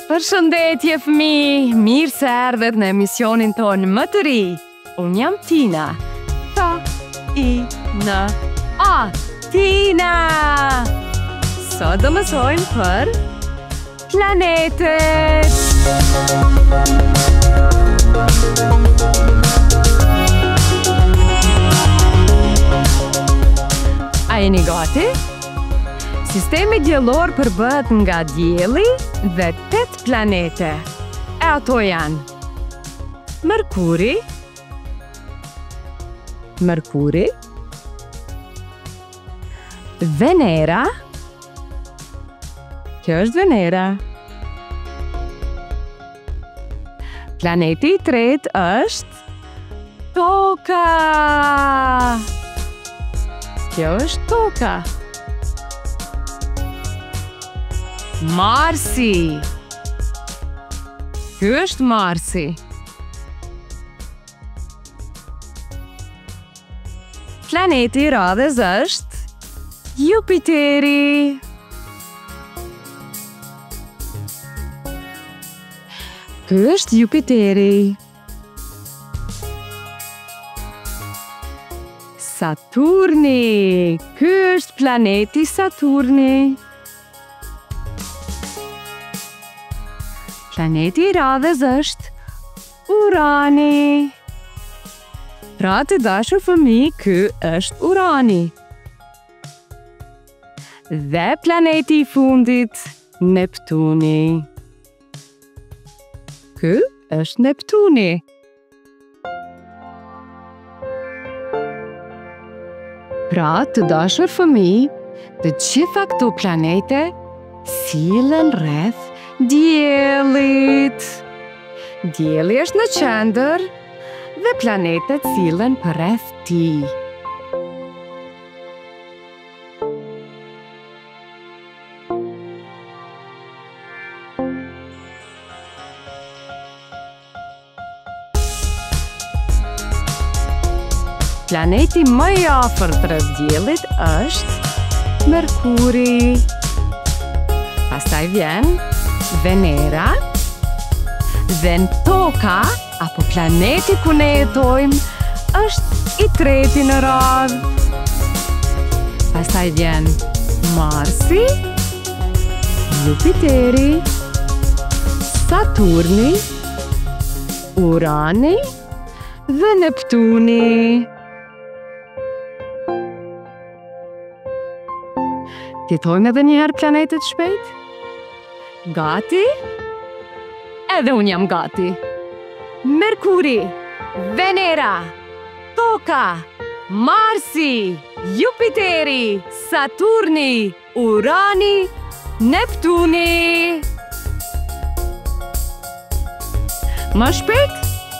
Përshëndetje fëmijë, mirë se erdhët në emisionin tonë më të ri. Unë jam Tina. T-I-N-A. Tina! Sot do mësojmë për planetet. A jeni gati? Sistemi diellor përbëhet nga dielli dhe 8 planete. E ato janë Merkuri, Venera, kjo është Venera. Planeti I tretë është Toka. Kjo është Toka. Marsi. Ky është Marsi. Planeti I radhës është Jupiteri. Ky është Jupiteri. Saturni. Ky është planeti Saturni. Planeti I radhës është Urani. Pra të dashur fëmijë, ky është Urani. Dhe planeti I fundit, Neptuni. Ky është Neptuni. Pra të dashur fëmijë, të gjitha këto planete sillen rreth diellit. Dielli është në qendër dhe planetet sillen përreth tij. Planeti më I afërt rreth diellit është Merkuri. Pastaj vjen Venera, dhe Toka, apo planeti ku ne jetojmë, është I treti në radhë. Pastaj vjen Marsi, Jupiteri, Saturni, Urani dhe Neptuni. Jetojmë edhe njëherë planetet shpejt? Gati? Edhe unë jam gati. Merkuri, Venera, Toka, Marsi, Jupiteri, Saturni, Urani, Neptuni. Më shpejt?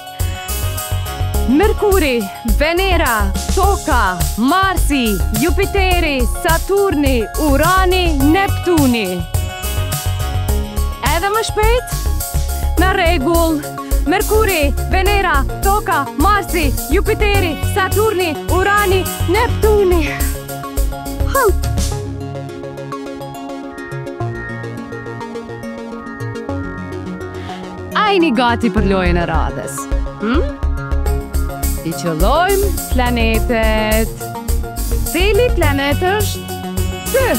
Merkuri, Venera, Toka, Marsi, Jupiteri, Saturni, Urani, Neptuni. Edhe më shpejt? Në rregull. Merkuri, Venera, Toka, Marsi, Jupiteri, Saturni, Urani, Neptuni. A jeni gati për lojën e radhës? I qëllojmë planetet. Cili planet është ky?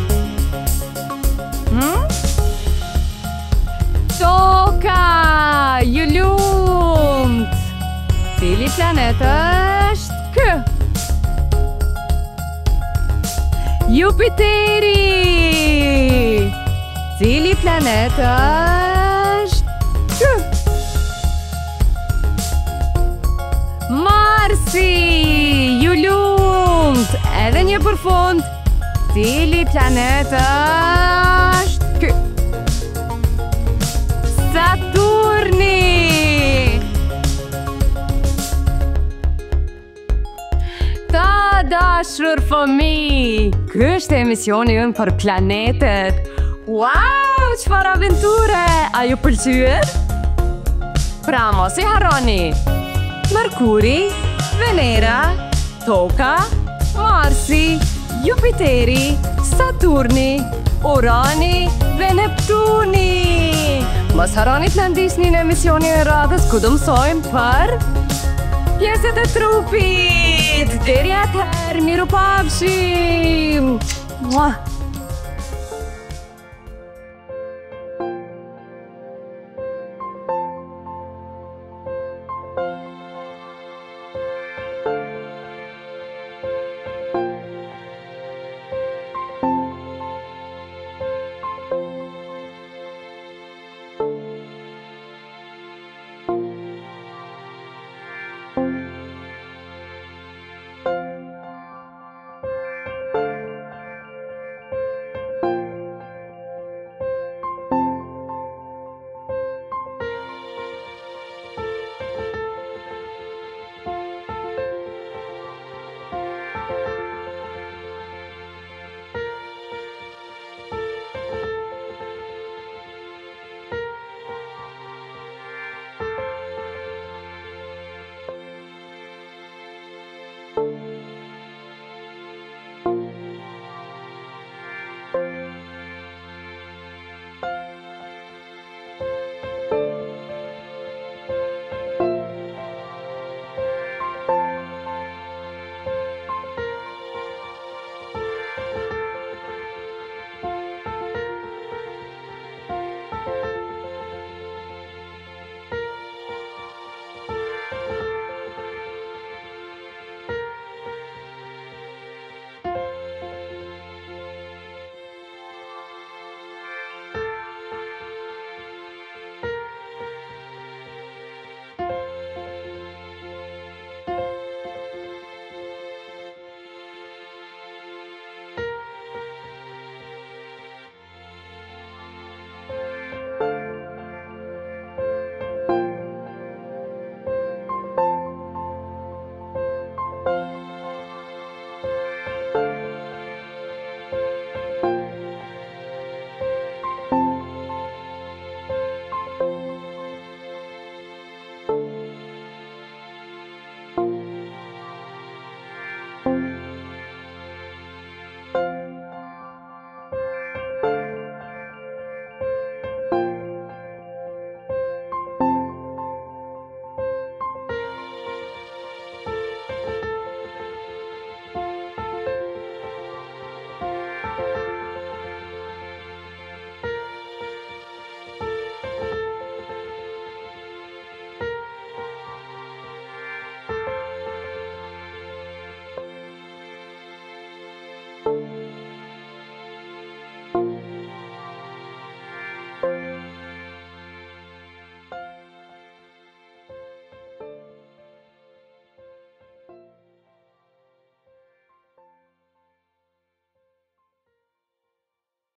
Toka, ju lumt. Cili planet është ky? Jupiteri. Cili planet është ky? Marsi, ju lumt. Edhe një përfund. Cili planet është ky? Saturni. Ta dashur fëmijë, ky është emisioni ynë për planetet. Wow, çfarë aventure! A ju pëlqyer? Pra mos I harroni. Merkuri, Venera, Toka, Marsi, Jupiteri, Saturni, Urani dhe Neptuni. ma sarà niet nandisni in emissioni errate, scudum soim par. Piese de trupit, deriat her, miru papsi. Mua.